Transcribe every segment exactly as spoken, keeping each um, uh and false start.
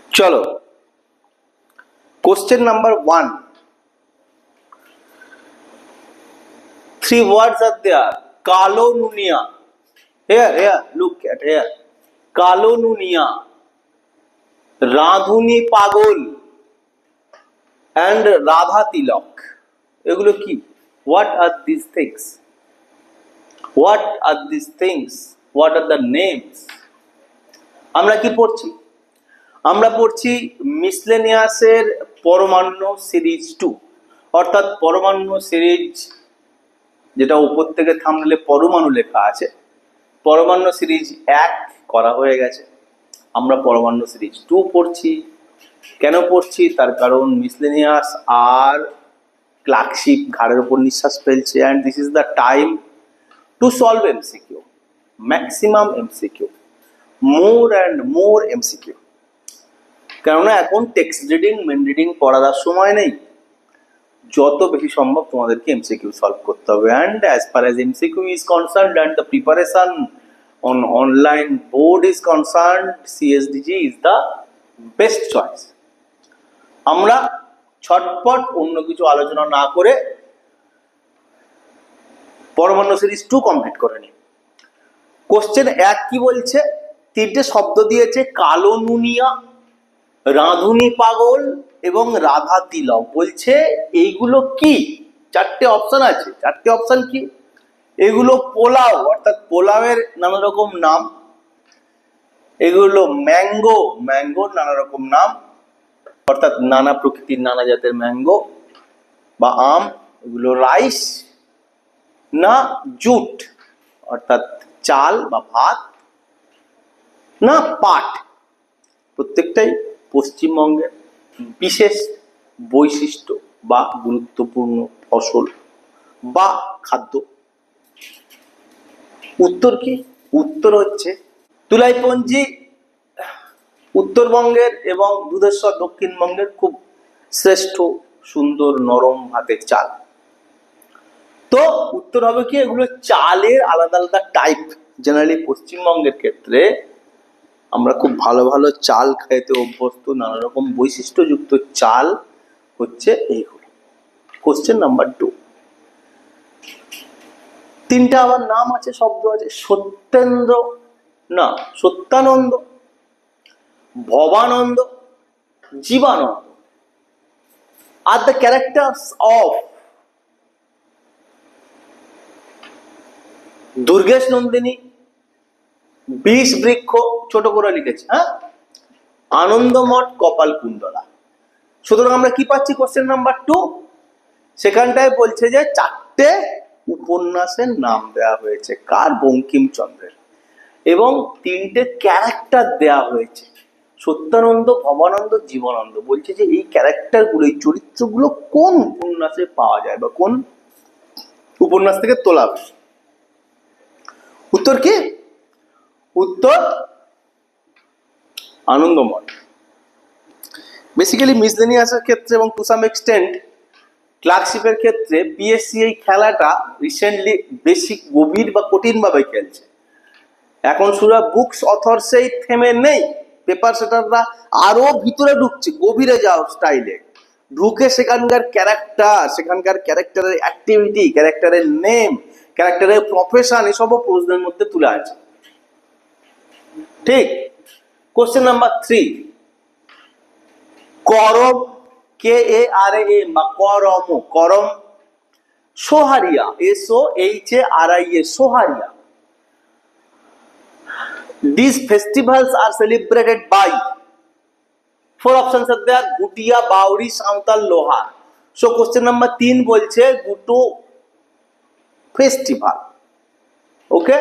चलो question number one. Three words are there. Kalonunia. Here, here, look at here. Kalonunia, Radhuni Pagol, and Radha Tilak. এগুলো কি? What are these things? What are these things? What are the names? আমরা কি পড়ছি? আমরা পড়ছি মিসলেনিয়াসের Paramanu series two, অর্থাৎ পরমাণু সিরিজ যেটা উপর থেকে থামলে পরমাণু লেখা আছে, পরমাণু সিরিজ এক করা হয়ে গেছে। আমরা পরমাণু সিরিজ টু পড়ছি। কেন পড়ছি? তার কারণ মিসলেনিয়াস আর ক্লার্কশিপ ঘাড়ের উপর নিঃশ্বাস ফেলছে, and this is the time to solve MCQ, maximum MCQ, more and more MCQ. কেননা এখন টেক্সট রিডিং মেন রিডিং পড়ার সময় নেই, যত বেশি সম্ভব তোমাদেরকে এমসিকিউ সলভ করতে হবে। And as far as MCQ is concerned and the preparation on online board is concerned, CSDG is the best choice. আমরা ছটপট অন্য কিছু আলোচনা না করে পরমাণু সিরিজ টু কমপ্লিট করে নিই। কোশ্চেন এক কি বলছে? তিনটে শব্দ দিয়েছে, কালো নুনিয়া, রাঁধুনি পাগল এবং রাধা তিলক। বলছে এইগুলো কি? চারটে অপশন আছে। চারটে অপশন কি? এগুলো পোলাও, অর্থাৎ পোলাওয়ের নানা রকম নাম। এগুলো ম্যাঙ্গো, ম্যাঙ্গোর নানা রকম নাম, অর্থাৎ নানা প্রকৃতির নানা জাতের ম্যাঙ্গো বা আম। এগুলো রাইস না জুট, অর্থাৎ চাল বা ভাত, না পাট। প্রত্যেকটাই পশ্চিমবঙ্গের বিশেষ বৈশিষ্ট্য বা গুরুত্বপূর্ণ ফসল বা খাদ্য। উত্তর কি? উত্তর হচ্ছে তুলাইপঞ্জি উত্তরবঙ্গের এবং দুধেশ্বর দক্ষিণবঙ্গের খুব শ্রেষ্ঠ সুন্দর নরম ভাতের চাল। তো উত্তর হবে কি? এগুলো চালের আলাদা আলাদা টাইপ। জেনারেলি পশ্চিমবঙ্গের ক্ষেত্রে আমরা খুব ভালো ভালো চাল খাইতে অভ্যস্ত, নানা রকম বৈশিষ্ট্যযুক্ত চাল হচ্ছে এইগুলো। কোশ্চেন নাম্বার টু, তিনটা আবার নাম আছে, শব্দ আছে। সত্যেন্দ্র না সত্যানন্দ, ভবানন্দ, জীবানন্দ আর the characters of Durgeshnandini, Bishabriksha, ছোট করে লিখেছে, হ্যাঁ, আনন্দমঠ, কপাল কুণ্ডলা। সুতরাং আমরা কি পাচ্ছি? কোশ্চেন নাম্বার টু, সেখানটায় বলছে যে চারটে উপন্যাসের নাম দেওয়া হয়েছে। কার? বঙ্কিমচন্দ্রের। এবং তিনটে ক্যারেক্টার দেওয়া হয়েছে, সত্যানন্দ, ভবানন্দ, জীবনানন্দ। বলছে যে এই ক্যারেক্টারগুলো, এই চরিত্রগুলো কোন উপন্যাসে পাওয়া যায় বা কোন উপন্যাস থেকে তোলা হয়েছে। উত্তর কি? উত্তর আনন্দমঠ। বেসিক্যালি মিসলেনিয়াসের ক্ষেত্রে এবং টু সাম এক্সটেন্ট ক্লার্কশিপের ক্ষেত্রে পিএসসি এই খেলাটা রিসেন্টলি বেশি গভীর বা কঠিন ভাবে খেলছে। এখন শুধু বুকস অথরসেই থেমে নেই, পেপার সেটাররা আরো ভিতরে ঢুকছে, গভীরে যাও স্টাইলে ঢুকে সেখানকার ক্যারেক্টার, সেখানকার ক্যারেক্টারের অ্যাক্টিভিটি, ক্যারেক্টারের নেম, ক্যারেক্টারের প্রফেশন, এসবও প্রশ্নের মধ্যে তুলে আছে। ঠিক। Question number three, Karam, K A R A বা Karam, Karam, Soharia, S O H A R I A, Soharia. These festivals are celebrated by, four options are there, Gutia, Bauri, Santal, Lohar. So question number তিন বলছে গুটো festival. ওকে,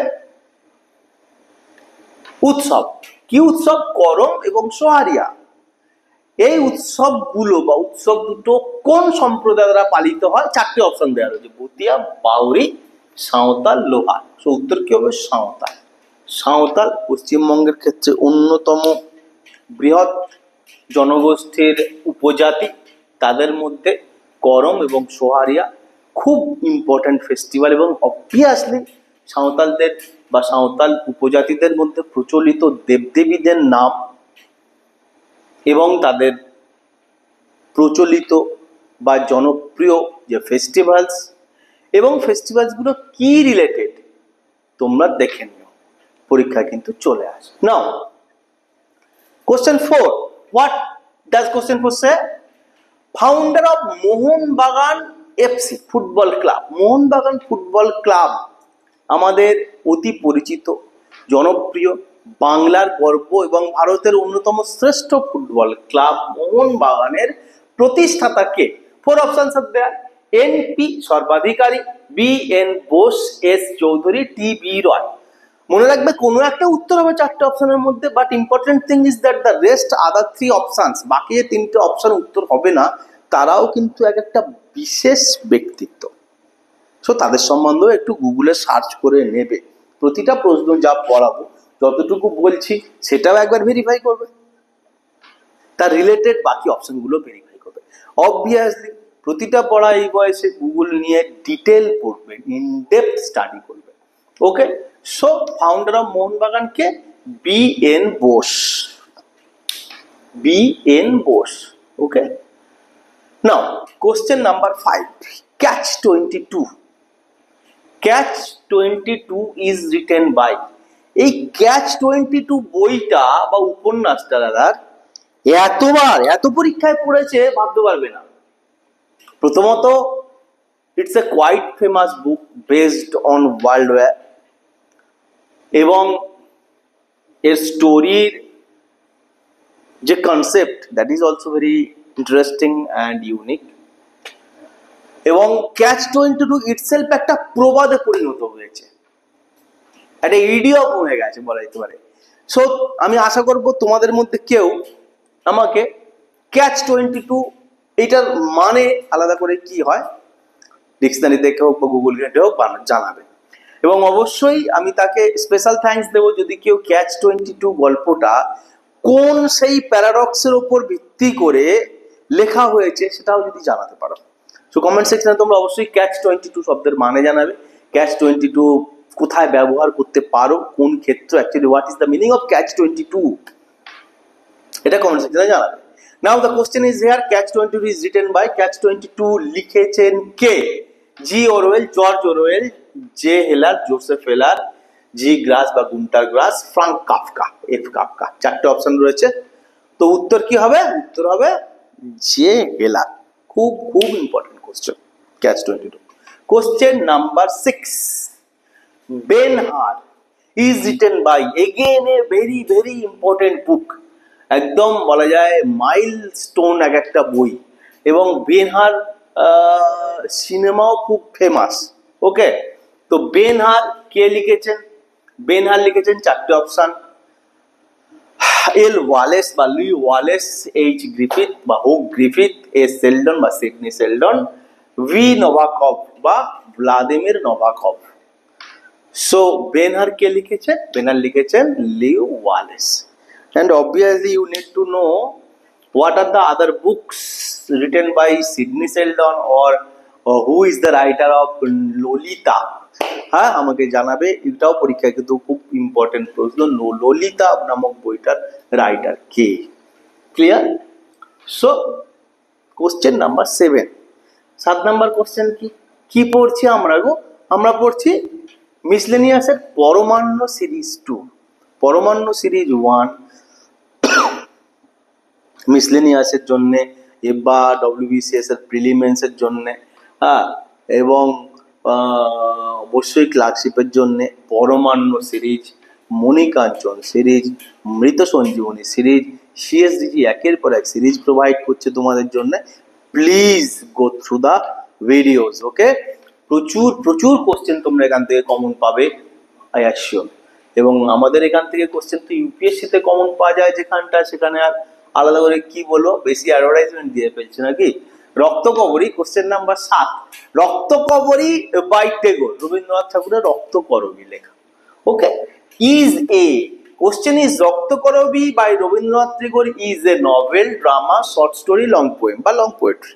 উৎসব কি? উৎসব করম এবং সোহারিয়া। এই উৎসবগুলো বা উৎসব দুটো কোন সম্প্রদায় দ্বারা পালিত হয়? চারটি অপশন দেওয়া রয়েছে, ভুটিয়া, বাউরি, সাঁওতাল, লোহার। সো উত্তর কি হবে? সাঁওতাল। সাঁওতাল পশ্চিমবঙ্গের ক্ষেত্রে অন্যতম বৃহৎ জনগোষ্ঠীর উপজাতি। তাদের মধ্যে করম এবং সোহারিয়া খুব ইম্পর্ট্যান্ট ফেস্টিভ্যাল, এবং অবভিয়াসলি সাঁওতালদের বা সাঁওতাল উপজাতিদের মধ্যে প্রচলিত দেবদেবীদের নাম এবং তাদের প্রচলিত বা জনপ্রিয় যে ফেস্টিভ্যালস এবং ফেস্টিভ্যালসগুলো কি রিলেটেড তোমরা দেখে নিও, পরীক্ষা কিন্তু চলে আসে। Now question four, what does question four say? Founder of Mohun Bagan FC football club. Mohun Bagan football club আমাদের অতি পরিচিত, জনপ্রিয়, বাংলার গর্ব এবং ভারতের অন্যতম শ্রেষ্ঠ ফুটবল ক্লাব মোহনবাগানের প্রতিষ্ঠাতা কে? Four options are there. N P Sarbadhikari, B N Bose, S Chowdhury, T B Roy. মনে রাখবে কোনো একটা উত্তর হবে চারটে অপশনের মধ্যে, but important thing is that the rest other three options, বাকি যে তিনটে অপশন উত্তর হবে না তারাও কিন্তু এক একটা বিশেষ ব্যক্তিত্ব। সো তাদের সম্বন্ধেও একটু গুগলে সার্চ করে নেবে। প্রতিটা প্রশ্ন যা পড়াবো যতটুকু বলছি সেটাও একবার ভেরিফাই করবে, তার রিলেটেড বাকি অপশনগুলো ভেরিফাই করবে। অবভিয়াসলি প্রতিটা পড়া এই বয়সে গুগল নিয়ে ডিটেল পড়বে, ইন ডেপথ স্টাডি করবে। Okay, so founder of Mohun Bagan কে? B N Bose, B N Bose. Okay, now question number five, catch twenty two. Catch twenty two is written by. এই ক্যাচ টোয়েন্টি টু বইটা বা উপন্যাসটা দাদা এতবার এত পরীক্ষায় পড়েছে ভাবতে পারবে না। প্রথমত it's a quite famous book based on world war, এবং এর স্টোরির যে concept that is also very interesting and unique. এবং ক্যাচ টোয়েন্টি টু ইটসেলফ একটা প্রবাদে পরিণত হয়েছে, একটা ইডিয়ম হয়ে গেছে বলা যেতে পারে। সো আমি আশা করব তোমাদের মধ্যে কেউ আমাকে ক্যাচ টোয়েন্টি টু এইটার মানে আলাদা করে কি হয় ডিকশনারি দেখে হোক বা গুগল ঘেটে হোক জানাবে। এবং অবশ্যই আমি তাকে স্পেশাল থ্যাঙ্কস দেবো যদি কেউ ক্যাচ টোয়েন্টি টু গল্পটা কোন সেই প্যারাডক্সের ওপর ভিত্তি করে লেখা হয়েছে সেটাও যদি জানাতে পারো। সো কমেন্ট সেকশনে তোমরা অবশ্যই ক্যাচ টোয়েন্টি টু শব্দের মানে জানাবে, ক্যাচ টোয়েন্টি টু কোথায় ব্যবহার করতে পারো, কোন ক্ষেত্রে, actually what is the meaning of catch twenty two, এটা কমেন্ট সেকশনে জানাবে। Now the question is here, catch twenty two is written by. Catch twenty two লিখেছেন কে? G Orwell, George Orwell, J Heller, Joseph Heller, G Grass বা Gunter Grass, Frank Kafka, F Kafka. চারটে option রয়েছে, তো উত্তর কি হবে? উত্তর হবে জে হেলার। খুব খুব important question catch twenty two. Question number six, Ben Hur is written by. Again a very very important book, একদম বলা যায় মাইল স্টোন এক একটা বই, এবং বেনহার সিনেমাও খুব ফেমাস। ওকে, তো বেনহার কে লিখেছেন? বেনহার লিখেছেন চারটে অপশন, এল ওয়ালেস বা লুই ওয়ালেস, এইচ গ্রিফিথ বা হুক গ্রিফিথ, এ সেলডন বা সিডনি সেলডন, ভি নোভাকভ বা ভ্লাদিমির নোভাকভ। সো বেনহার কে লিখেছেন? বেনহার লিখেছেন Leo Wallace. And obviously you need to know what are the other books written by Sidney Sheldon or, or who is the writer of Lolita. হ্যাঁ, আমাকে জানাবে, এটাও পরীক্ষায় কিন্তু খুব ইম্পর্টেন্ট প্রশ্ন, ললিতা নামক বইটার রাইটার কে? Clear? So question number seven, সাত নাম্বার কোশ্চেন কি কি পড়ছি আমরা গো? আমরা পড়ছি মিসলেনিয়াসের Paramanu series two, Paramanu series one, মিসলেনিয়াসের জন্য বা ডব্লিউবিসিএস এর প্রিলিমেন্সের জন্য, হ্যাঁ, এবং অবশ্যই ক্লার্কশিপের জন্য পরমাণু সিরিজ, মণিকাঞ্চন সিরিজ, মৃত সঞ্জীবনী সিরিজ, সিএসডিজি একের পর এক সিরিজ প্রোভাইড করছে তোমাদের জন্য। Please go through the videos. Okay, প্রচুর প্রচুর কোশ্চেন তোমরা এখান থেকে কমন পাবে, আই অ্যাসিওর। এবং আমাদের এখান থেকে কোশ্চেন তো ইউপিএসসিতে কমন পাওয়া যায় যেখানটা, সেখানে আর আলাদা করে কি বলবো, বেশি অ্যাডভার্টাইজমেন্ট দিয়ে ফেলছে নাকি। রক্তকবরী কোশ্চেন নাম্বার সাত, রক্তকবরী বাই টেগোর, রবীন্দ্রনাথ ঠাকুরের রক্তকরবী লেখা। Okay, is a question is Raktakarabi by Rabindranath Tagore is a novel, drama, short story, long poem বা লং পোয়েট্রি।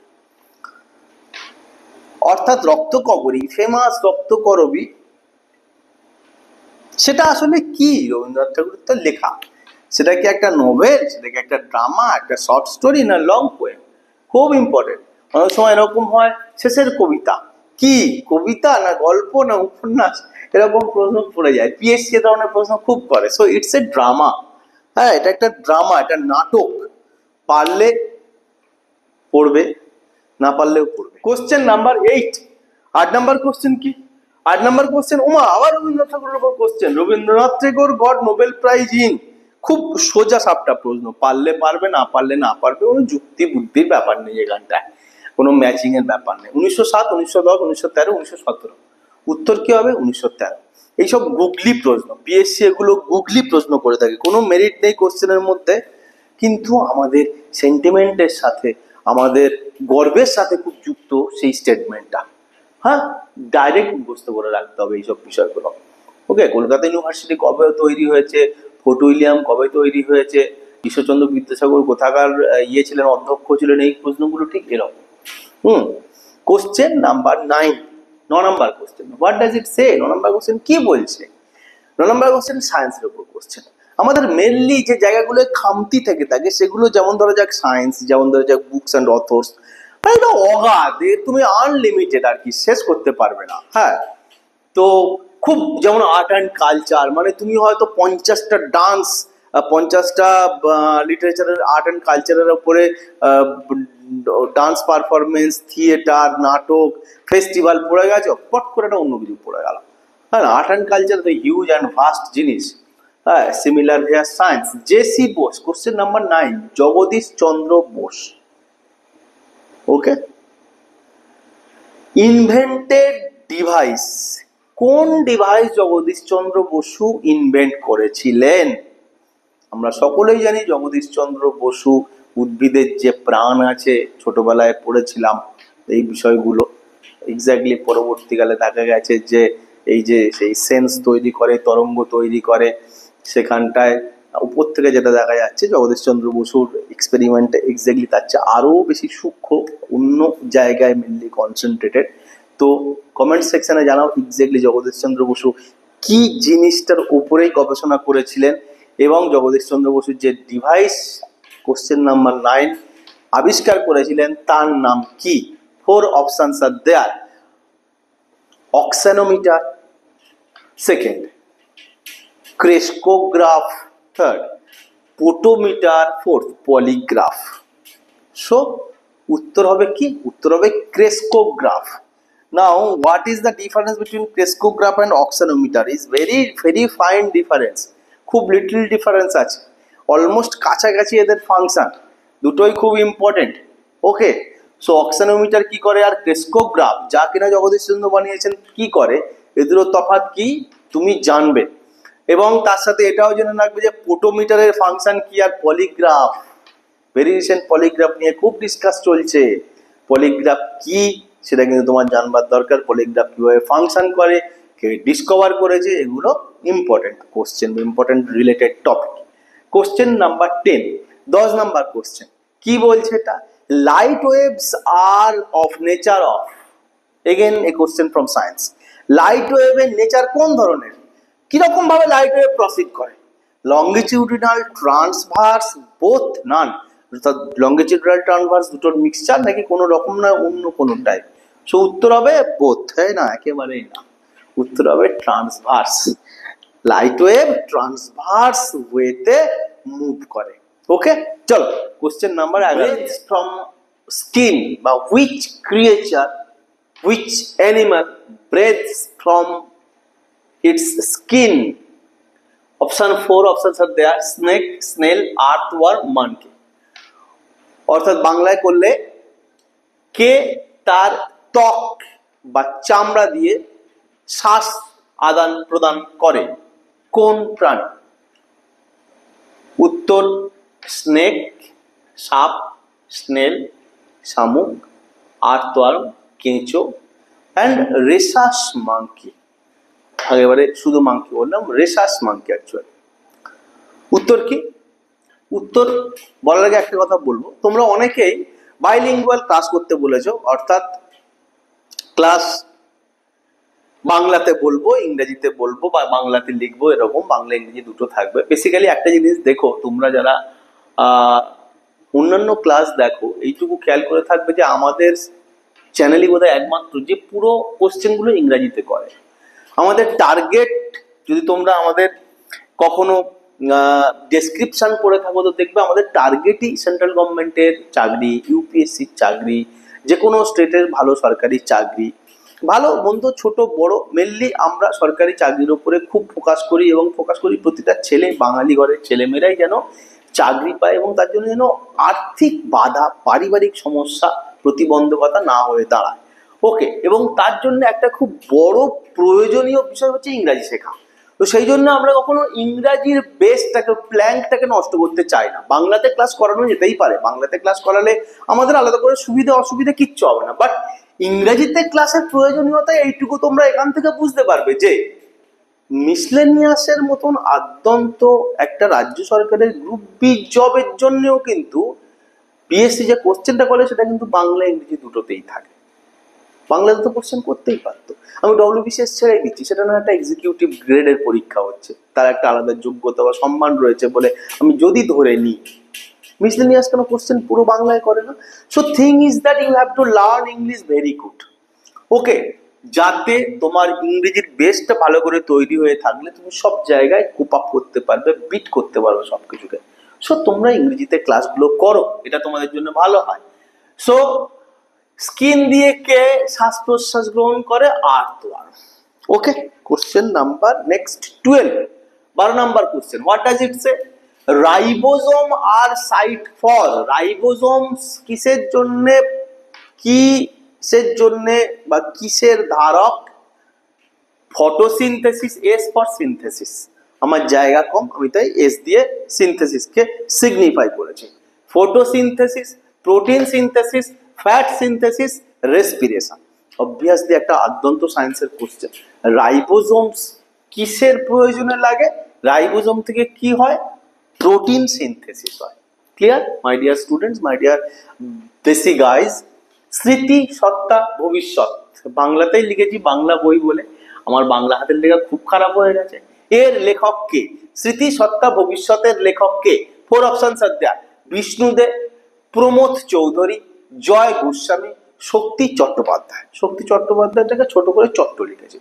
অর্থাৎ রক্তকবরী, ফেমাস রক্তকরবী, সেটা আসলে কি? রবীন্দ্রনাথ ঠাকুরের তো লেখা, সেটা কি একটা নোভেল, সেটা কি একটা ড্রামা, একটা শর্ট স্টোরি, না লং পোয়েম? খুব ইম্পর্টেন্ট। অনেক সময় এরকম হয় শেষের কবিতা কি, কবিতা না গল্প না উপন্যাস, এরকম প্রশ্ন পড়ে যায়। পিএসসি এ ধরনের প্রশ্ন খুব করে। So it's a drama. হ্যাঁ, এটা একটা ড্রামা, এটা নাটক। পারলে পড়বে, না পারলেও পড়বে। কোশ্চেন নাম্বার এইট, আট নাম্বার কোশ্চেন কি? আট নাম্বার কোশ্চেন, ওমা আবার রবীন্দ্রনাথ ঠাকুরের উপর question. Rabindranath Thakur got Nobel prize in. খুব সোজা সাপটা প্রশ্ন, পারলে পারবে, না পারলে না পারবে। কোনো যুক্তি বুদ্ধির ব্যাপার নেই এখানটায়, কোনো ম্যাচিং এর ব্যাপার নেই। উনিশশো সাত, উনিশশো দশ, উনিশশো তেরো, উনিশশো সতেরো। উত্তর কি হবে? উনিশশো তেরো। এইসব গুগলি প্রশ্ন, পিএসসি এগুলো গুগলি প্রশ্ন করে থাকে, কোনো মেরিট নেই কোশ্চেনের মধ্যে, কিন্তু আমাদের সেন্টিমেন্টের সাথে, আমাদের গর্বের সাথে খুব যুক্ত সেই স্টেটমেন্টটা। হ্যাঁ, ডাইরেক্ট মুখস্থ করে রাখতে হবে এইসব বিষয়গুলো। ওকে, কলকাতা ইউনিভার্সিটি কবে তৈরি হয়েছে, ফোর্ট উইলিয়াম কবে তৈরি হয়েছে, ঈশ্বরচন্দ্র বিদ্যাসাগর কোথাকার ইয়ে ছিলেন, অধ্যক্ষ ছিলেন, এই প্রশ্নগুলো ঠিক এরকম। হুম কোশ্চেন নাম্বার নাইন, ন number question. What does it say? ন নাম্বার কোশ্চেন কি বলছে? ন নাম্বার কোশ্চেন সায়েন্সের উপর কোশ্চেন। আমাদের মেনলি যে জায়গাগুলো খামতি থেকে থাকে সেগুলো, যেমন ধরো যাক সায়েন্স, যেমন ধরো যাক বুকস অ্যান্ড অথর্স, এটা অগাধ, তুমি আনলিমিটেড আর কি, শেষ করতে পারবে না। হ্যাঁ, তো খুব যেমন আর্ট অ্যান্ড কালচার, মানে তুমি হয়তো পঞ্চাশটা ডান্স, পঞ্চাশটা লিটারেচারের, আর্ট অ্যান্ড কালচারের উপরে ডান্স পারফরমেন্স, থিয়েটার, নাটক, ফেস্টিভ্যাল পড়ে গেছো, পট করে একটা অন্য কিছু পড়ে গেল। হ্যাঁ, আর্ট অ্যান্ড কালচার তো হিউজ অ্যান্ড ভাস্ট জিনিস। হ্যাঁ, similar here science. JC Bose, question number nine, Jagadish Chandra Bose. Okay, invented device, কোন ডিভাইস জগদীশ চন্দ্র বসু ইনভেন্ট করেছিলেন? আমরা সকলেই জানি জগদীশ চন্দ্র বসু উদ্ভিদের যে প্রাণ আছে, ছোটবেলায় পড়েছিলাম এই বিষয়গুলো। এক্স্যাক্টলি পরবর্তীকালে দেখা গেছে যে এই যে সেই সেন্স তৈরি করে, তরঙ্গ তৈরি করে, সেখানটায় উপর থেকে যেটা দেখা যাচ্ছে জগদীশ চন্দ্র বসুর এক্সপেরিমেন্টে এক্স্যাক্টলি তার চেয়ে আরও বেশি সূক্ষ্ম, অন্য জায়গায় মেনলি কনসেন্ট্রেটেড। তো কমেন্ট সেকশনে জানাও এক্স্যাক্টলি জগদীশ চন্দ্র বসু কি জিনিসটার উপরেই গবেষণা করেছিলেন, এবং জগদীশ চন্দ্র বসুর যে ডিভাইস কোশ্চেন নাম্বার নাইন আবিষ্কার করেছিলেন তার নাম কি? Four options are there. Auxanometer second, crescograph third, potometer fourth, polygraph. So উত্তর হবে কি? উত্তর হবে crescograph. Now, what is the difference between crescograph and oxanometer? Is very very fine difference. খুব লিটল ডিফারেন্স আছে, অলমোস্ট কাছাকাছি এদের ফাংশন, দুটোই খুব ইম্পর্টেন্ট। ওকে, সো অক্সানোমিটার কি করে আর ক্রেস্কোগ্রাফ যা কিনা জগদীশ চন্দ্র বানিয়েছেন কি করে, এদেরও তফাৎ কি তুমি জানবে। এবং তার সাথে এটাও জেনে রাখবে যে পোটোমিটারের ফাংশন কি আর পলিগ্রাফ। ভেরি রিসেন্ট পলিগ্রাফ নিয়ে খুব ডিসকাস চলছে। পলিগ্রাফ কি সেটা কিন্তু তোমার জানবার দরকার। পলিগ্রাফ কিভাবে ফাংশন করে, কে ডিসকভার করেছে, এগুলো important question, important related topic. Question number ten, দশ নাম্বার কোশ্চেন কি বলছে এটা? Light waves are of nature of. Again a question from science. Light ওয়েভের নেচার কোন ধরনের? কিরকম ভাবে লাইট ওয়েভ প্রসিড করে? Longitudinal, transverse, both, none. অর্থাৎ লঙ্গিটিউডিনাল ট্রান্সভার্স দুটোর মিক্সচার, নাকি কোনো রকম না অন্য কোনো টাইপ? সো উত্তর হবে বোথ। তাই না? একেবারেই না, উত্তর হবে ট্রান্সভার্স। লাইট ওয়েভ ট্রান্সভার্স ওয়েতে মুভ করে। ওকে, চলো কোশ্চেন নাম্বার এগারো, ফ্রম স্কিন বা which creature, which animal breathes from its skin? Option four option are there, snake, snail, earthworm, monkey. অর্থাৎ বাংলায় করলে কে তার ত্বক বা চামড়া দিয়ে শ্বাস আদান প্রদান করে? কোন প্রাণী? উত্তর স্নেক, সাপ, স্নেল, শামুক, আর্থওয়ার্ম, কেঁচো, অ্যান্ড রেসাস মাংকি। আগেবারে শুধু মাংকি বললাম, রেসাস মাংকি অ্যাকচুয়ালি। উত্তর কি? উত্তর বলার আগে একটা কথা বলবো, তোমরা অনেকেই বাইলিঙ্গুয়াল ক্লাস করতে বলেছো, অর্থাৎ ক্লাস বাংলাতে বলবো, ইংরেজিতে বলবো বা বাংলাতে লিখবো, এরকম বাংলা ইংরেজি দুটো থাকবে। বেসিক্যালি একটা জিনিস দেখো, তোমরা যারা আহ অন্যান্য ক্লাস দেখো, এইটুকু খেয়াল করে থাকবে যে আমাদের চ্যানেলই বোধহয় একমাত্র যে পুরো কোশ্চেন গুলো ইংরাজিতে করে। আমাদের টার্গেট, যদি তোমরা আমাদের কখনো ডেসক্রিপশন পড়ে থাকো তো দেখবে আমাদের টার্গেটই সেন্ট্রাল গভর্নমেন্টের চাকরি, ইউপিএসসির চাকরি, যে কোনো স্টেটের ভালো সরকারি চাকরি, ভালো মন্দ ছোট বড়, মেনলি আমরা সরকারি চাকরির উপরে খুব ফোকাস করি এবং ফোকাস করি প্রতিটা ছেলে, বাঙালি ঘরের ছেলেমেয়েরাই যেন চাকরি পায় এবং তার জন্য যেন আর্থিক বাধা, পারিবারিক সমস্যা, প্রতিবন্ধকতা না হয়ে দাঁড়ায়। ওকে, এবং তার জন্য একটা খুব বড় প্রয়োজনীয় বিষয় হচ্ছে ইংরাজি শেখা। তো সেই জন্য আমরা কখনো ইংরাজির বেসটাকে, প্ল্যাঙ্কটাকে নষ্ট করতে চাই না। বাংলাতে ক্লাস করানো যেতেই পারে, বাংলাতে ক্লাস করালে আমাদের আলাদা করে সুবিধা অসুবিধা কিচ্ছু হবে না, বাট ইংরাজিতে ক্লাসের প্রয়োজনীয়তা এইটুকু তোমরা এখান থেকে বুঝতে পারবে যে মিসলেনিয়াসের মতন আদ্যন্ত একটা রাজ্য সরকারের গ্রুপ বি জবের জন্যও কিন্তু পিএসসি যে কোশ্চেনটা করে সেটা কিন্তু বাংলা ইংরেজি দুটোতেই থাকে। বাংলাতে তো কোশ্চেন করতেই পারতো। আমি ডব্লিউবিসিএস ছেড়ে দিচ্ছি, সেটা না একটা এক্সিকিউটিভ গ্রেডের পরীক্ষা হচ্ছে, তার একটা আলাদা যোগ্যতা বা সম্মান রয়েছে বলে আমি যদি ধরে নিই, মিসলেনিয়াস কোনো কোশ্চেন পুরো বাংলায় করে না। So thing is that you have to learn English very good. Okay, যাতে তোমার ইংরেজির বেসটা ভালো করে তৈরি হয়ে থাকলে তুমি সব জায়গায় কোপ আপ করতে পারবে, বিট করতে পারবে সব কিছুকে। সো তোমরা ইংরেজিতে ক্লাসগুলো করো, এটা তোমাদের জন্য ভালো হয়। সো স্কিন দিয়ে কে শ্বাস প্রশ্বাস গ্রহণ করে? Earthworm. Okay, question number next twelve, বারো number question. What does it say? Ribosome are site for. Ribosome কিসের জন্য, কিসের জন্য বা কিসের ধারক? Photosynthesis, S for synthesis. আমার জায়গা কম, আমি তাই এস দিয়ে সিনথেসিসকে সিগনিফাই করেছি। Photosynthesis, protein synthesis, fat synthesis, respiration. Obviously একটা আদ্যন্ত সায়েন্সের কোশ্চেন। রাইবোজোমস কিসের প্রয়োজনে লাগে? রাইবোজোম থেকে কি হয়? প্রোটিন সিনথেসিস হয়। Clear my dear students, my dear desi guys? Smriti, Satta, ভবিষ্যৎ, বাংলাতেই লিখেছি বাংলা বই বলে, আমার বাংলা হাতের লেখা খুব খারাপ হয়ে গেছে। এর লেখক কে? স্মৃতি, সত্তা, ভবিষ্যতের লেখক কে? Four options are there. Bishnu Dey, Pramod Chaudhuri, Joy Goswami, Shakti Chattopadhyay. Shakti চট্টোপাধ্যায়টাকে ছোট করে চট্ট লিখেছে।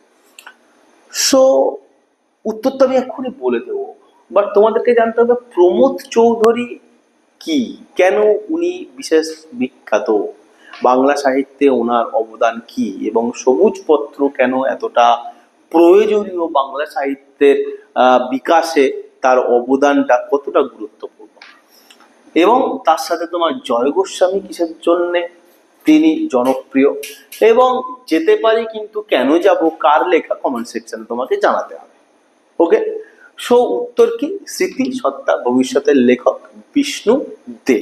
সো উত্তরটা আমি এক্ষুনি বলে দেবো, বাট তোমাদেরকে জানতে হবে প্রমোদ চৌধুরী কি, কেন উনি বিশেষ বিখ্যাত, বাংলা সাহিত্যে ওনার অবদান কি, এবং সবুজ পত্র কেন এতটা প্রয়োজনীয়, বাংলা সাহিত্যের বিকাশে তার অবদানটা কতটা গুরুত্বপূর্ণ, এবং তার সাথে তোমার জয় গোস্বামী কিসের জন্য তিনি জনপ্রিয়, এবং যেতে পারি কিন্তু কেন যাব, কার লেখা, কমেন্ট সেকশনে তোমাকে জানাতে হবে। ওকে, সো উত্তর কি? স্মৃতি, সত্তা, ভবিষ্যতের লেখক Bishnu Dey.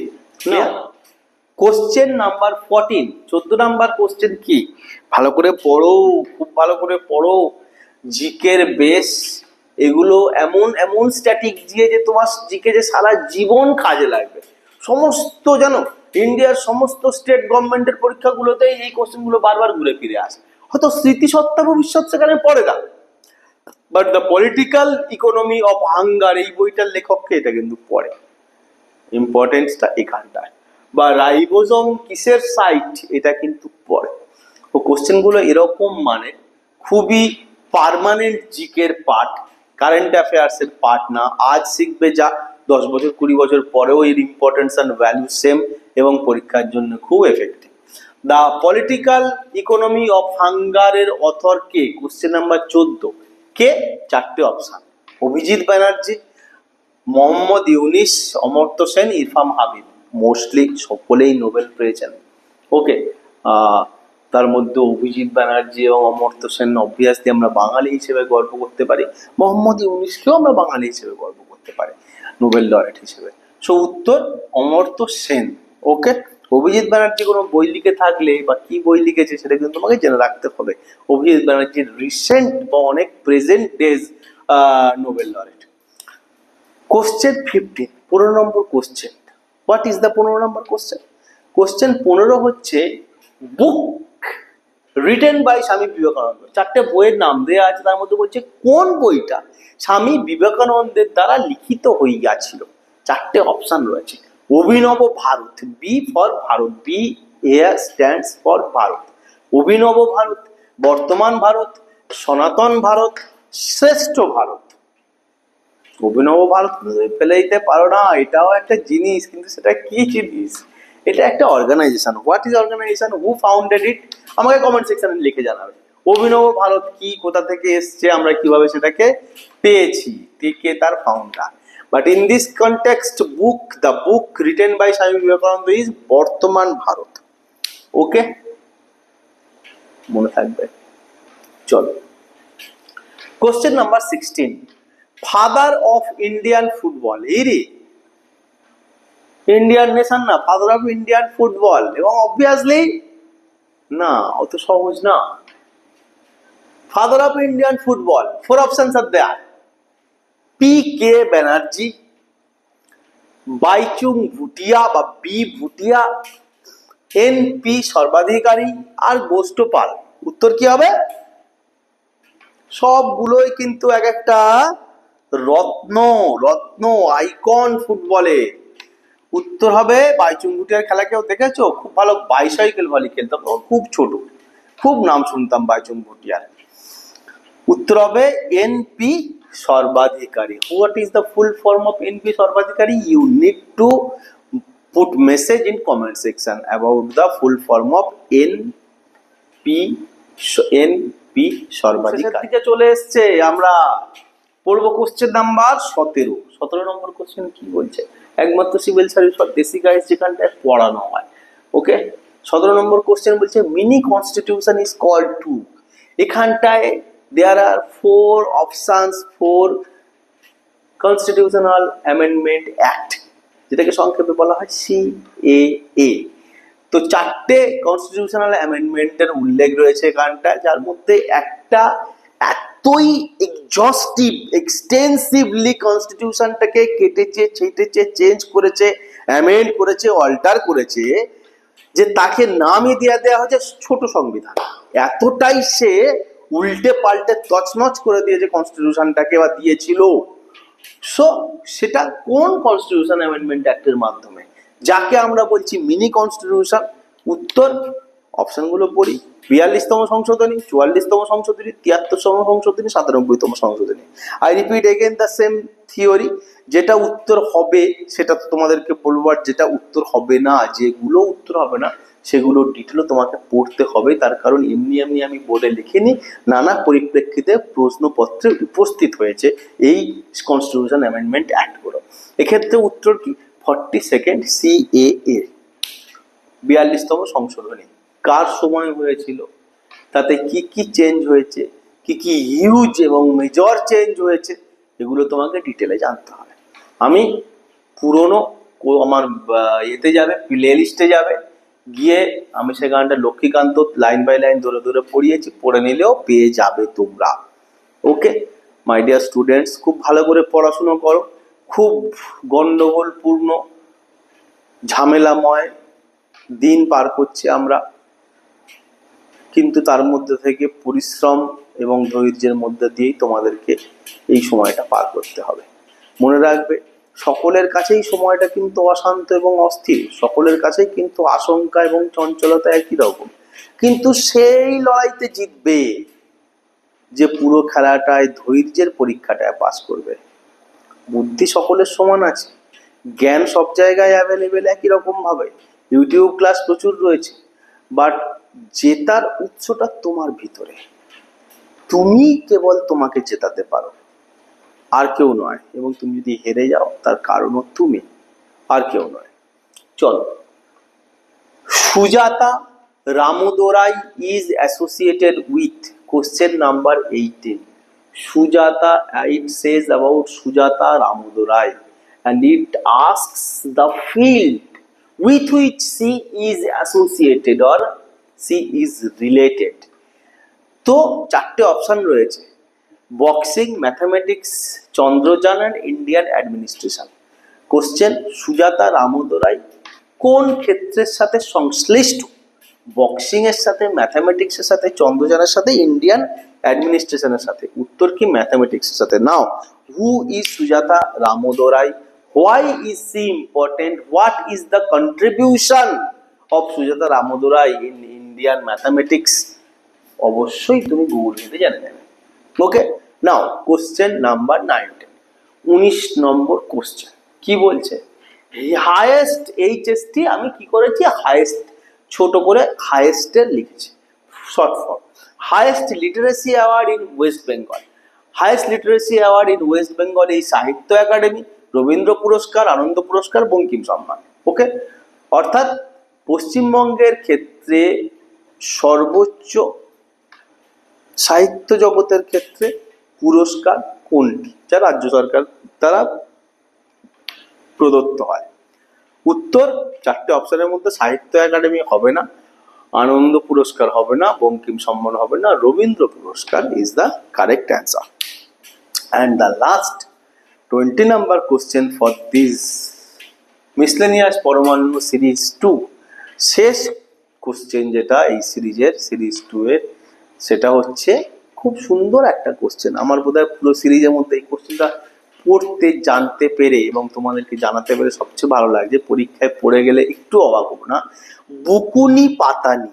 Question number fourteen, চোদ্দ নাম্বার কোশ্চেন কি? ভালো করে পড়ো, খুব ভালো করে পড়ো। জিকের বেস এগুলো এমন এমন স্ট্যাটিক দিয়ে যে তোমার জিকে যে সারা জীবন কাজে লাগবে। সমস্ত জানো ইন্ডিয়ার সমস্ত স্টেট গভর্নমেন্টের পরীক্ষাগুলোতেই এই কোশ্চেনগুলো বারবার ঘুরে ফিরে আসে। হয়তো স্মৃতিসত্তা ভবিষ্যৎ সেখানে পড়ে না, but the political economy of hunger এই বইটার লেখককে এটা কিন্তু পড়ে। ইম্পর্টেন্সটা এখানটায়। বা রাইবোজোম কিসের সাইট, এটা কিন্তু পড়ে। ও কোশ্চেনগুলো এরকম, মানে খুবই পার্মানেন্ট জিকের পার্ট, কারেন্ট অ্যাফেয়ার্সের পার্ট না। আজ শিখবে যা, দশ বছর কুড়ি বছর পরেও এর ইম্পর্টেন্স অ্যান্ড ভ্যালু সেম, এবং পরীক্ষার জন্য খুব effective. The political economy of হাঙ্গারের অথর কে? কোশ্চেন নাম্বার চোদ্দ। কে? চারটে অপশন। অভিজিৎ ব্যানার্জি, মোহাম্মদ ইউনিস, অমর্ত্য সেন, ইরফান হাবিব। মোস্টলি সকলেই নোবেল পেয়েছেন। ওকে, তার মধ্যে অভিজিৎ ব্যানার্জি এবং অমর্ত্য সেন অবভিয়াসলি আমরা বাঙালি হিসেবে গর্ব করতে পারি। মোহাম্মদ ইউনিসকেও আমরা বাঙালি হিসেবে গর্ব করতে পারি নোবেল লরেট হিসেবে। সো উত্তর অমর্ত্য সেন। ওকে, অভিজিৎ ব্যানার্জি কোনো বই লিখে থাকলে বা কি বই লিখেছে সেটা কিন্তু তোমাকে জেনে রাখতে হবে। অভিজিৎ ব্যানার্জির রিসেন্ট বা অনেক present days Nobel laureate. Question fifteen, পনেরো number question. What is the পনেরো নম্বর কোশ্চেন? কোশ্চেন পনেরো হচ্ছে বুক রিটেন বাই স্বামী বিবেকানন্দ। চারটে বইয়ের নাম দেওয়া আছে, তার মধ্যে বলছে কোন বইটা স্বামী বিবেকানন্দের দ্বারা লিখিত হইয়াছিল। চারটে অপশন রয়েছে। Abhinav Bharat, B for Bharat, B R stands for Bharat. Abhinav Bharat, বর্তমান ভারত, সনাতন ভারত, শ্রেষ্ঠ ভারত। অভিনব ভারত তুমি ফেলে দিতে পারো না, এটাও একটা জিনিস, কিন্তু সেটা কি জিনিস? এটা একটা organization. What is organization, who founded it? আমাকে কমেন্ট সেকশনে লিখে জানাবে। অভিনব ভারত কি, কোথা থেকে এসছে, আমরা কিভাবে সেটাকে পেয়েছি, কে তার founder. But in this context book, the book written by Swami Vivekananda is Bartaman Bharat. Okay, মনে থাকবে। চলো, question number sixteen. Father of Indian football, এই রে ইন্ডিয়ান নেশন না, ফাদার অফ ইন্ডিয়ান ফুটবল, এবং অবভিয়াসলি না, অত সহজ না। Father of Indian football, four options are there. P K Banerjee, Baichung Bhutia বা B Bhutia, N P Sarbadhikari, আর গোষ্ঠপাল। উত্তর কি হবে? সবগুলোই কিন্তু এক একটা রত্ন, রত্ন আইকন ফুটবলে। উত্তর হবে বাইচুং ভুটিয়ার। খেলা কেউ দেখেছো? খুব ভালো বাইসাইকেল ভলি খেলতাম, খুব ছোট, খুব নাম শুনতাম বাইচুং ভুটিয়ার। উত্তর হবে N P Sarbadhikari. What is the full form of N P Sarbadhikari? You need to put message in comment section about the full form of N P N P Sarbadhikari. চলে এসছে, আমরা পড়বো কোশ্চেন নাম্বার সতেরো। সতেরো নম্বর কোশ্চেন কি বলছে? একমাত্র civil service for basic guides যেখানটায় পড়ানো হয়। ওকে, সতেরো নম্বর কোশ্চেন বলছে mini constitution is called to. এখানটায় there are four options for constitutional amendment act, যেটাকে সংক্ষেপে বলা হয় সি এ এ। তো চারটে কনস্টিটিউশনাল অ্যামেন্ডমেন্টের উল্লেখ রয়েছে এখানটা, যার মধ্যে একটা এতই এক্সস্টিভ, এক্সটেন্সিভলি কনস্টিটিউশনটাকে কেটেছে, ছেটেছে, চেঞ্জ করেছে, অ্যামেন্ড করেছে, অল্টার করেছে, যে তাকে নামই দেওয়া দেওয়া হয়েছে ছোট সংবিধান। এতটাই সে উল্টে পাল্টে তছনছ করে দিয়েছে কনস্টিটিউশনটাকে, বা দিয়েছিল। সো সেটা কোন কনস্টিটিউশন অ্যামেন্ডমেন্ট অ্যাক্টের মাধ্যমে, যাকে আমরা বলছি মিনি কনস্টিটিউশন? উত্তর অপশনগুলো পড়ি। বিয়াল্লিশতম সংশোধনী, চুয়াল্লিশতম সংশোধনী, তিয়াত্তরতম সংশোধনী, সাতানব্বইতম সংশোধনী। I repeat again the same theory. যেটা উত্তর হবে সেটা তো তোমাদেরকে বলবো, আর যেটা উত্তর হবে না, যেগুলো উত্তর হবে না সেগুলোর ডিটেলও তোমাকে পড়তে হবে। তার কারণ এমনি এমনি আমি বোর্ডে লিখিনি, নানা পরিপ্রেক্ষিতে প্রশ্নপত্রে উপস্থিত হয়েছে এই কনস্টিটিউশন অ্যামেন্ডমেন্ট অ্যাক্টগুলো। এক্ষেত্রে উত্তর কি? Forty second C A A, বিয়াল্লিশতম সংশোধনী। কার সময় হয়েছিল, তাতে কি কি চেঞ্জ হয়েছে, কি কি হিউজ এবং মেজর চেঞ্জ হয়েছে, এগুলো তোমাকে ডিটেলে জানতে হবে। আমি পুরনো আমার এতে যাবে, প্লে লিস্টে যাবে, গিয়ে আমি সে গানটা লক্ষ্মীকান্ত লাইন বাই লাইন ধরে ধরে পড়িয়েছি, পড়ে নিলেও পেয়ে যাবে তোমরা। ওকে মাই ডিয়ার স্টুডেন্টস, খুব ভালো করে পড়াশুনো করো। খুব গন্ডগোলপূর্ণ, ঝামেলাময় দিন পার করছি আমরা, কিন্তু তার মধ্যে থেকে পরিশ্রম এবং ধৈর্যের মধ্যে দিয়েই তোমাদেরকে এই সময়টা পার করতে হবে। মনে রাখবে, সকলের কাছেই সময়টা কিন্তু অশান্ত এবং অস্থির, সকলের কাছেই কিন্তু আশঙ্কা এবং চঞ্চলতা একই রকম, কিন্তু সেই লড়াইতে জিতবে যে পুরো খেলাটায় ধৈর্যের পরীক্ষাটায় পাস করবে। বুদ্ধি সকলের সমান আছে, জ্ঞান সব জায়গায় অ্যাভেলেবেল একই রকম ভাবে, ইউটিউব ক্লাস প্রচুর রয়েছে, বাট জেতার উৎসটা তোমার ভিতরে। তুমি কেবল তোমাকে জেতাতে পারো, আর কেউ নয়। এবং তুমি যদি হেরে যাও তার কারণও তুমি, আর কেউ নয়। চলো, Sujata Ramdorai is associated with, question number eighteen. Sujata, it says about Sujata Ramodorai, and it asks the field with which she is associated or she is related. তো চারটে অপশন রয়েছে: boxing, mathematics, Chandrayaan and Indian administration. Question, Sujata Ramdorai কোন ক্ষেত্রের সাথে সংশ্লিষ্ট? Boxing এর সাথে, mathematics এর সাথে, চন্দ্রযানের সাথে, ইন্ডিয়ান অ্যাডমিনিস্ট্রেশনের সাথে? উত্তর কি ম্যাথামেটিক্স এর সাথে। Now, who is Sujata Ramdorai? Why is she important? What is the contribution of Sujata Ramdorai in Indian mathematics? অবশ্যই তুমি গুগল থেকে জেনে নেবে। Okay, now question number nineteen, উনিশ নম্বর কোশ্চেন কি বলছে? হাইয়েস্ট এইচএসটি আমি কি করেছি, হাইয়েস্ট ছোট করে হাইয়েস্টের লিখেছি, short form. Highest literacy award in West Bengal. Highest literacy award in West Bengal এই সাহিত্য একাডেমি, রবীন্দ্র পুরস্কার, আনন্দ পুরস্কার, বঙ্কিম সম্মান। ওকে, অর্থাৎ পশ্চিমবঙ্গের ক্ষেত্রে সর্বোচ্চ সাহিত্য জগতের ক্ষেত্রে পুরস্কার কোনটি, যা রাজ্য সরকার দ্বারা প্রদত্ত হয়? উত্তর চারটে অপশনের মধ্যে সাহিত্য একাডেমি হবে না, আনন্দ পুরস্কার হবে না, বঙ্কিম সম্মান হবে না, Rabindra Puraskar is the correct answer. And the last twenty number question for this miscellaneous Paramanu series two, শেষ কোশ্চেন যেটা এই সিরিজের, সিরিজ টু এর, সেটা হচ্ছে খুব সুন্দর একটা কোশ্চেন। আমার বোধহয় পুরো সিরিজের মধ্যে এই কোশ্চেনটা পড়তে জানতে পেরে এবং তোমাদেরকে জানাতে পেরে সবচেয়ে ভালো লাগছে। পরীক্ষায় পড়ে গেলে একটু অবাক হবো না। Bukuni Patani,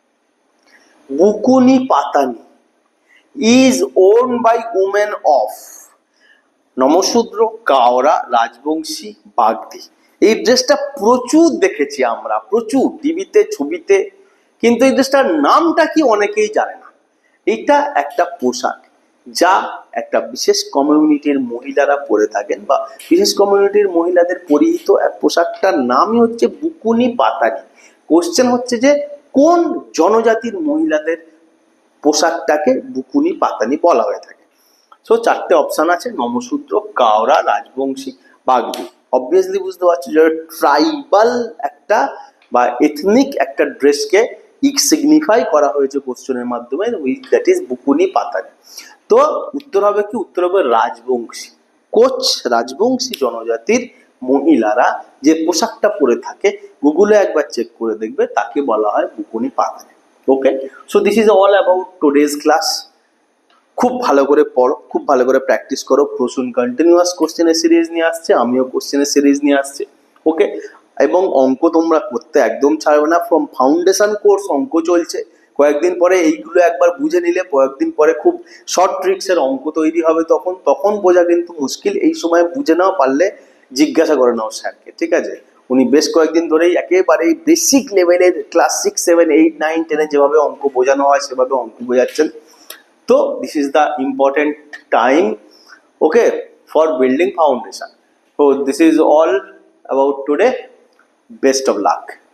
Bukuni Patani is worn by women of Namasudra, Kaora, Rajbanshi, Bagdi. এই ড্রেসটা প্রচুর দেখেছি আমরা, প্রচুর টিভিতে, ছবিতে, কিন্তু এই ড্রেসটার নামটা কি অনেকেই জানে না। এটা একটা পোশাক যা একটা বিশেষ কমিউনিটির মহিলারা পরে থাকেন, বা বিশেষ কমিউনিটির মহিলাদের পরিহিত এক পোশাকটার নামই হচ্ছে বুকুনি পাতানি। কোশ্চেন হচ্ছে যে কোন জনজাতির মহিলাদের পোশাকটাকে বুকুনি পাতানি বলা হয়ে থাকে। সো চারটে অপশন আছে, নমশূদ্র, কাওড়া, রাজবংশী, বাগদি। অবভিয়াসলি বুঝতে পারছো যে ট্রাইবাল একটা বা এথনিক একটা ড্রেসকে সিগনিফাই করা হয়েছে কোশ্চেনের মাধ্যমে, দ্যাট ইজ বুকুনি পাতানি। তো উত্তর হবে কি? উত্তর হবে রাজবংশী। কোচ রাজবংশী জনজাতির মহিলারা যে পোশাকটা পরে থাকে, গুগলে একবার চেক করে দেখবে, তাকে বলা হয় Bukuni Patani. Okay, so this is all about today's class. খুব ভালো করে পড়ো, খুব ভালো করে প্র্যাকটিস করো। প্রসূন কন্টিনিউয়াস কোশ্চেনের সিরিজ নিয়ে আসছে, আমিও কোশ্চেনের সিরিজ নিয়ে আসছে। ওকে, এবং অঙ্ক তোমরা করতে একদম ছাড়বে না। ফ্রম ফাউন্ডেশন কোর্স অঙ্ক চলছে, কয়েকদিন পরে এইগুলো একবার বুঝে নিলে কয়েকদিন পরে খুব শর্ট ট্রিক্সের অঙ্ক তৈরি হবে। তখন তখন বোঝা কিন্তু মুশকিল, এই সময় বুঝে নাও, পারলে জিজ্ঞাসা করে নাও স্যারকে, ঠিক আছে? উনি বেশ কয়েকদিন ধরেই একেবারে বেসিক লেভেলের class six seven eight nine টেনে যেভাবে অঙ্ক বোঝানো হয় সেভাবে অঙ্ক বোঝাচ্ছেন। So this is the important time, okay, for building foundation. So this is all about today. Best of luck.